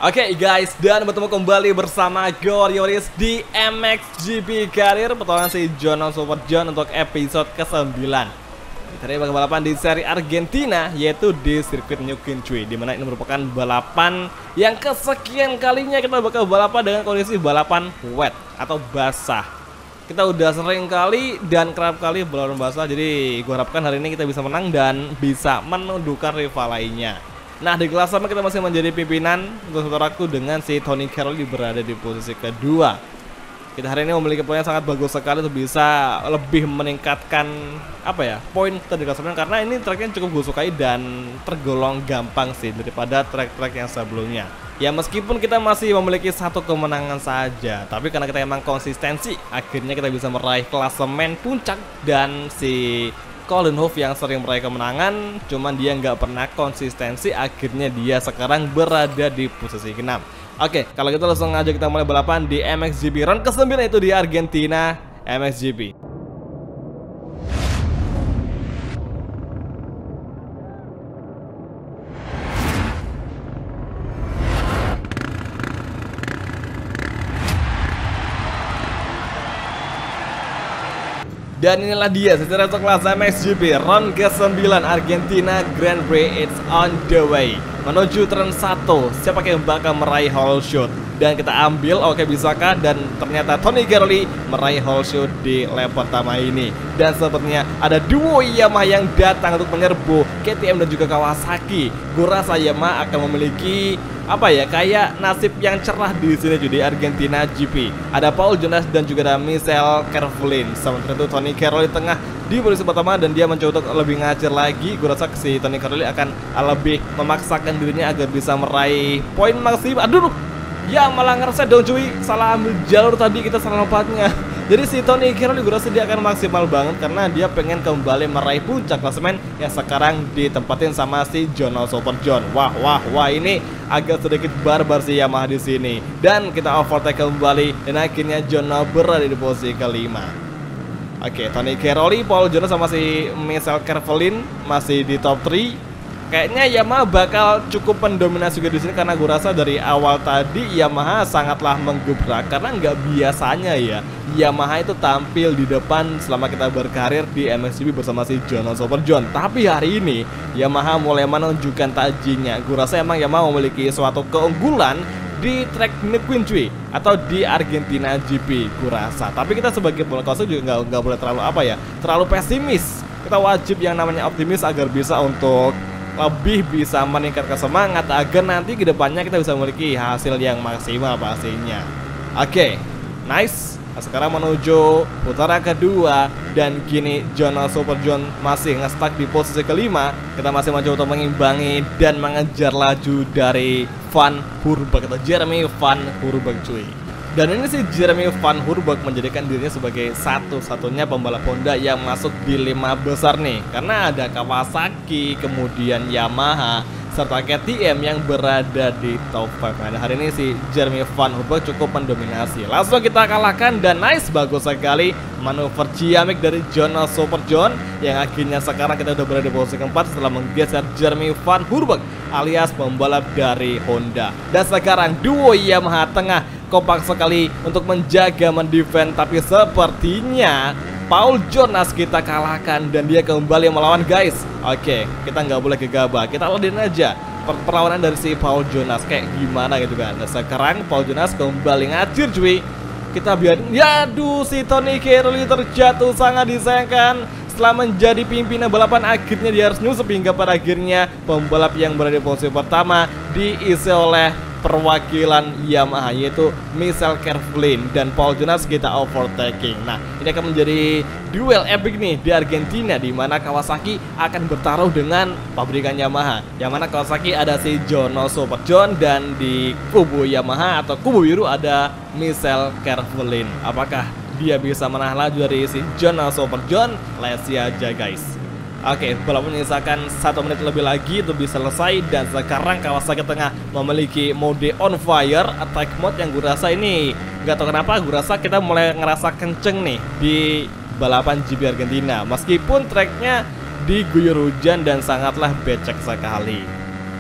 Oke guys, dan bertemu kembali bersama Gorioris di MXGP Career petualangan si Jono Super John untuk episode ke-9. Kita bakal balapan di seri Argentina, yaitu di sirkuit Neuquén cuy, dimana ini merupakan balapan yang kesekian kalinya kita bakal balapan dengan kondisi balapan wet atau basah. Kita udah sering kali dan kerap kali balapan basah, jadi gue harapkan hari ini kita bisa menang dan bisa menundukkan rival lainnya. Nah, di klasemen kita masih menjadi pimpinan untuk sementara waktu dengan si Tony Caroli berada di posisi kedua. Kita hari ini memiliki poin yang sangat bagus sekali untuk bisa lebih meningkatkan poin di klasemen, karena ini tracknya cukup gue sukai dan tergolong gampang sih daripada track-track yang sebelumnya. Ya meskipun kita masih memiliki satu kemenangan saja, tapi karena kita emang konsistensi, akhirnya kita bisa meraih klasemen puncak. Dan si Colin Hoof yang sering meraih kemenangan, cuman dia nggak pernah konsistensi, akhirnya dia sekarang berada di posisi ke-6. Oke, kalau gitu langsung aja kita mulai balapan di MXGP round ke-9, itu di Argentina MXGP. Dan inilah dia secara kelas MXGP round ke-9 Argentina Grand Prix, it's on the way. Menuju turn 1, siapa yang bakal meraih whole shot? Dan kita ambil, oke bisakah? Dan ternyata Tony Caroli meraih whole shot di lap pertama ini. Dan sepertinya ada duo Yamaha yang datang untuk menyerbu KTM dan juga Kawasaki. Gue rasa Yamaha akan memiliki kayak nasib yang cerah di sini di Argentina GP. Ada Paul Jonas dan juga ada Michel Kervelin. Sementara itu Tony Caroli tengah di posisi pertama dan dia mencoba untuk lebih ngajar lagi. Gue rasa si Tony Caroli akan lebih memaksakan dirinya agar bisa meraih poin maksimal. Aduh, ya malah ngerasa dong cuy, salah ambil jalur tadi, kita salah lompatnya. Jadi si Tony Caroli gue rasa dia akan maksimal banget karena dia pengen kembali meraih puncak klasemen yang sekarang ditempatin sama si Jono Super John. Wah, ini agak sedikit barbar si Yamaha di sini. Dan kita overtake kembali dan akhirnya Jono berada di posisi ke-5. Oke, Tony Caroli, Paul Jonas sama si Michel Kervelin masih di top 3. Kayaknya Yamaha bakal cukup mendominasi juga di sini karena gue rasa dari awal tadi Yamaha sangatlah menggebrak, karena nggak biasanya ya Yamaha itu tampil di depan selama kita berkarir di MXGP bersama si Jono Super John. Tapi hari ini Yamaha mulai menunjukkan tajinya. Gue rasa emang Yamaha memiliki suatu keunggulan di track Neuquén cuy, atau di Argentina GP gue rasa. Tapi kita sebagai pengurus juga nggak boleh terlalu pesimis. Kita wajib yang namanya optimis agar bisa untuk lebih bisa meningkatkan semangat agar nanti kedepannya kita bisa memiliki hasil yang maksimal pastinya. Oke, nice. Nah, sekarang menuju putaran kedua dan kini Jono Super John masih nge-stuck di posisi ke-5. Kita masih mencoba untuk mengimbangi dan mengejar laju dari Van Hurberg atau Jeremy Van Hurberg cuy. Dan ini sih Jeremy Van Hurberg menjadikan dirinya sebagai satu-satunya pembalap Honda yang masuk di 5 besar nih, karena ada Kawasaki, kemudian Yamaha, serta KTM yang berada di top 5. Nah, hari ini si Jeremy Van Hurberg cukup mendominasi. Langsung kita kalahkan dan nice, bagus sekali manuver ciamik dari Jono Super John yang akhirnya sekarang kita udah berada di posisi keempat setelah menggeser Jeremy Van Hurberg alias pembalap dari Honda. Dan sekarang duo Yamaha tengah kompak sekali untuk menjaga mendefend, tapi sepertinya Paul Jonas kita kalahkan dan dia kembali melawan guys. Oke, kita nggak boleh gegabah, kita ladenin aja perlawanan dari si Paul Jonas kayak gimana gitu kan. Dan sekarang Paul Jonas kembali ngacir cuy. Kita biarin, yaduh si Tony Caroli terjatuh, sangat disayangkan. Setelah menjadi pimpinan balapan, akhirnya dia harus nyusup hingga pada akhirnya pembalap yang berada di posisi pertama diisi oleh perwakilan Yamaha, yaitu Michel Kervelin dan Paul Jonas kita overtaking. Nah, ini akan menjadi duel epic nih di Argentina, di mana Kawasaki akan bertaruh dengan pabrikan Yamaha. Yang mana Kawasaki ada si Jono Super John dan di kubu Yamaha atau kubu biru ada Michel Kervelin. Apakah dia bisa menahan laju dari si Jono Super John? Let's see aja guys. Oke, balapan menyisakan 1 menit lebih lagi itu bisa selesai. Dan sekarang Kawasaki tengah memiliki mode on fire attack mode yang gue rasa ini nggak tahu kenapa gue rasa kita mulai ngerasa kenceng nih di balapan GP Argentina, meskipun tracknya diguyur hujan dan sangatlah becek sekali.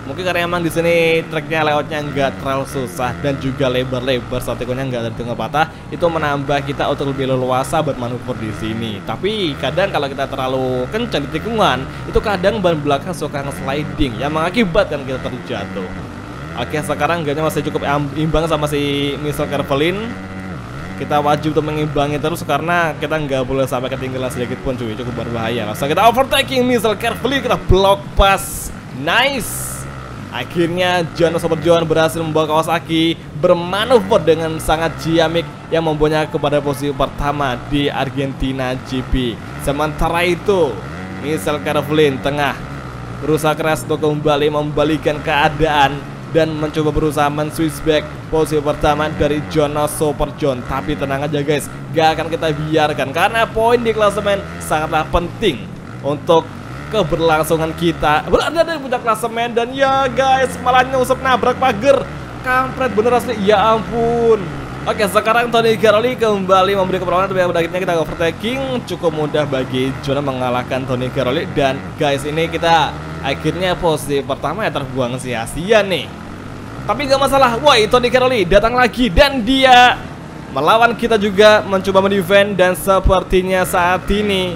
Mungkin karena emang di sini treknya layoutnya nggak terlalu susah dan juga lebar-lebar, saat tikungannya nggak ada tikungan patah, itu menambah kita untuk lebih leluasa buat manuver di sini. Tapi kadang kalau kita terlalu kencang di tikungan, itu kadang ban belakang suka nge-sliding yang mengakibatkan kita terjatuh. Oke, sekarang gaknya masih cukup imbang sama si Missile Kervelin. Kita wajib untuk mengimbangi terus karena kita nggak boleh sampai ketinggalan sedikit pun cuy, cukup berbahaya. Langsung kita overtaking Missile Kervelin, kita block pass. Nice. Akhirnya Jono Super John berhasil membawa Kawasaki bermanuver dengan sangat ciamik yang membawa kepada posisi pertama di Argentina GP. Sementara itu Missile Kervelin tengah berusaha keras untuk kembali membalikan keadaan dan mencoba berusaha men-switchback posisi pertama dari Jono Super John. Tapi tenang aja guys, gak akan kita biarkan karena poin di klasemen sangatlah penting untuk keberlangsungan kita berada di puncak klasemen. Dan ya guys, malah nyusup nabrak pagar, kampret bener asli, ya ampun. Oke, sekarang Tony Cairoli kembali memberi perlawanan, tapi pada akhirnya kita overtaking. Cukup mudah bagi Jono mengalahkan Tony Cairoli. Dan guys, ini kita akhirnya posisi pertama ya terbuang sia-sia nih. Tapi gak masalah, woi Tony Cairoli datang lagi dan dia melawan kita juga, mencoba mendefend. Dan sepertinya saat ini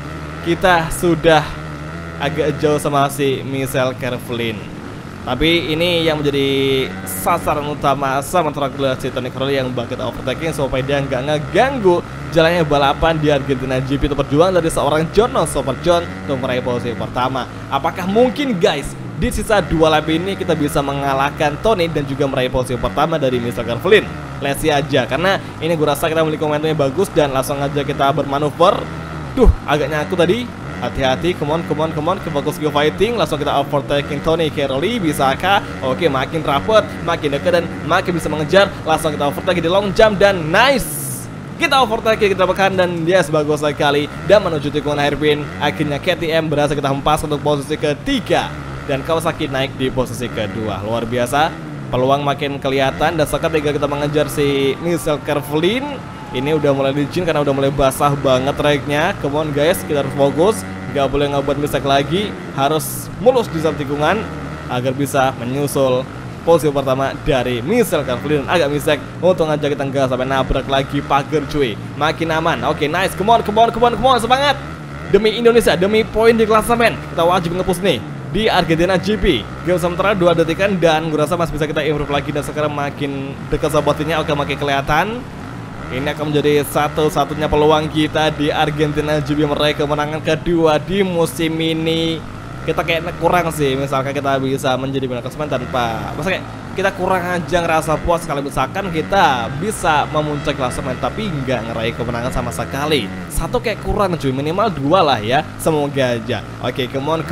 kita sudah agak jauh sama si Missile Kervelin. Tapi ini yang menjadi sasaran utama sementara si Tony Cairoli yang bakal overtaking supaya dia nggak ngeganggu jalannya balapan di Argentina GP. Itu perjuangan dari seorang Jono Super John untuk meraih posisi pertama. Apakah mungkin guys di sisa 2 lap ini kita bisa mengalahkan Tony dan juga meraih posisi pertama dari Missile Kervelin? Let's see aja, karena ini gue rasa kita memiliki momentumnya bagus dan langsung aja kita bermanuver. Duh, agak nyaku tadi. Hati-hati, come on, ke fokus ke fighting. Langsung kita overtaking Tony Cairoli, bisakah? Oke, makin rapat, makin dekat dan makin bisa mengejar. Langsung kita overtaking di long jump dan nice. Kita overtaking, kita tekan dan yes, bagus sekali. Dan menuju tikungan hairpin, akhirnya KTM berhasil kita hempas untuk posisi ketiga. Dan Kawasaki naik di posisi kedua. Luar biasa, peluang makin kelihatan. Dan seketika kita mengejar si Missile Kervelin. Ini udah mulai licin karena udah mulai basah banget tracknya. Come on guys, kita harus fokus, gak boleh ngebuat mistake lagi, harus mulus di setiap tikungan agar bisa menyusul posisi pertama dari Missile Kervelin. Agak mistake, untung aja kita nggak sampai nabrak lagi pagar cuy. Makin aman. Oke, nice, come on, semangat demi Indonesia, demi poin di klasemen. Kita wajib nge-push nih di Argentina GP. Game sementara 2 detikan dan gue rasa masih bisa kita improve lagi. Dan sekarang makin dekat sahabatnya, oke, makin kelihatan. Ini akan menjadi satu-satunya peluang kita di Argentina GP meraih kemenangan kedua di musim ini. Kita kayak kurang sih, misalkan kita bisa menjadi bintang klasemen tanpa, masa kayak kita kurang aja ngerasa puas kalau misalkan kita bisa memuncak klasemen tapi nggak ngeraih kemenangan sama sekali. Satu kayak kurang cuy, minimal 2 lah ya, semoga aja. Oke, come on.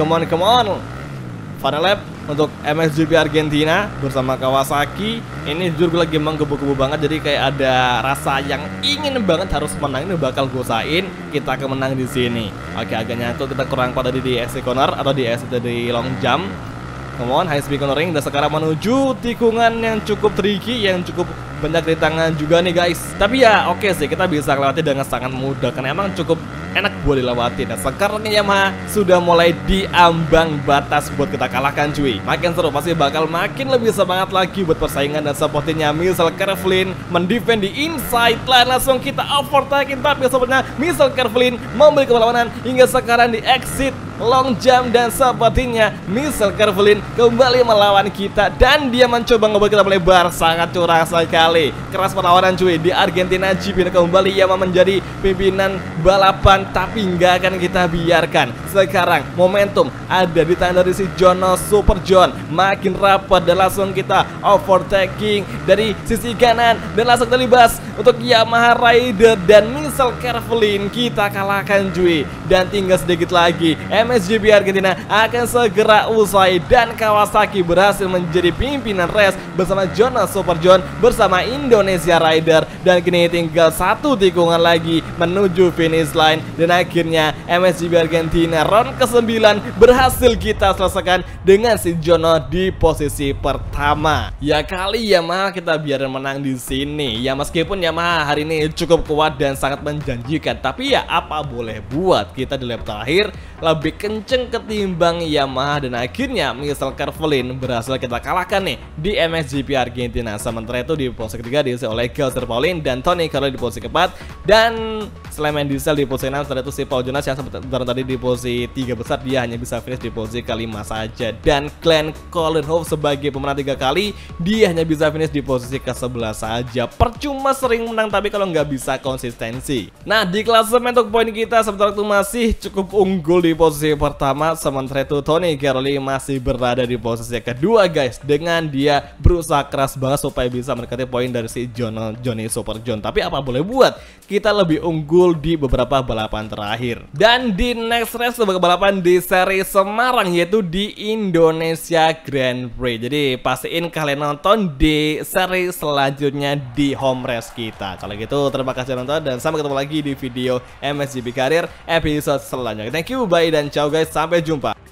Final lap untuk MXGP Argentina bersama Kawasaki. Ini jujur gue lagi menggebu-gebu banget, jadi kayak ada rasa yang ingin banget harus menang. Ini bakal gue usahain kita akan menang di sini. Oke, agak nyatu, kita kurang pada di exit corner atau di exit dari long jump. Come on, high speed cornering. Dan sekarang menuju tikungan yang cukup tricky, yang cukup banyak rintangan juga nih guys. Tapi ya oke sih, kita bisa lewati dengan sangat mudah karena emang cukup enak buat dilewati. Dan sekarang Yamaha sudah mulai di ambang batas buat kita kalahkan cuy. Makin seru, pasti bakal makin lebih semangat lagi buat persaingan. Dan sepertinya Missile Kervelin mendefend di inside line. Langsung kita overtaking, tapi sepertinya Missile Kervelin memberi perlawanan hingga sekarang di exit long jump. Dan sepertinya Missile Kervelin kembali melawan kita dan dia mencoba ngebuat kita melebar. Sangat curang sekali, keras perlawanan cuy di Argentina GP. Kembali Yamaha menjadi pimpinan balapan, tapi nggak akan kita biarkan. Sekarang momentum ada di tangan dari si Jono Super John, makin rapat dan langsung kita overtaking dari sisi kanan dan langsung terlibas untuk Yamaha Rider dan Missile Kervelin. Kita kalahkan cuy dan tinggal sedikit lagi MXGP Argentina akan segera usai dan Kawasaki berhasil menjadi pimpinan race bersama Jono Super John bersama Indonesia Rider. Dan kini tinggal 1 tikungan lagi menuju finish line. Dan akhirnya MXGP Argentina round ke-9 berhasil kita selesaikan dengan si Jono di posisi pertama. Ya kali Yamaha kita biarin menang di sini. Ya meskipun Yamaha hari ini cukup kuat dan sangat menjanjikan, tapi ya apa boleh buat, kita di lap terakhir lebih kenceng ketimbang Yamaha, dan akhirnya Michael Carvalin berhasil kita kalahkan nih di MXGP Argentina. Sementara itu di posisi ketiga diisi oleh Galster Paulin dan Tony Carlo di posisi keempat, dan Selain Diesel di posisi 6. Setelah itu si Paul Jonas yang sebentar tadi di posisi 3 besar, dia hanya bisa finish di posisi ke-5 saja. Dan Glenn Collenhoff sebagai pemenang 3 kali, dia hanya bisa finish di posisi ke-11 saja. Percuma sering menang tapi kalau nggak bisa konsistensi. Nah, di klasemen untuk poin kita sementara itu masih cukup unggul di posisi pertama. Sementara itu Tony Caroli masih berada di posisi kedua guys, dengan dia berusaha keras banget supaya bisa mendekati poin dari si Johnny Super John. Tapi apa boleh buat, kita lebih unggul di beberapa balapan terakhir. Dan di next race sebagai balapan di seri Semarang, yaitu di Indonesia Grand Prix. Jadi pastiin kalian nonton di seri selanjutnya di home race kita. Kalau gitu terima kasih nonton dan sampai ketemu lagi di video MXGP Career episode selanjutnya. Thank you, bye dan ciao guys, sampai jumpa.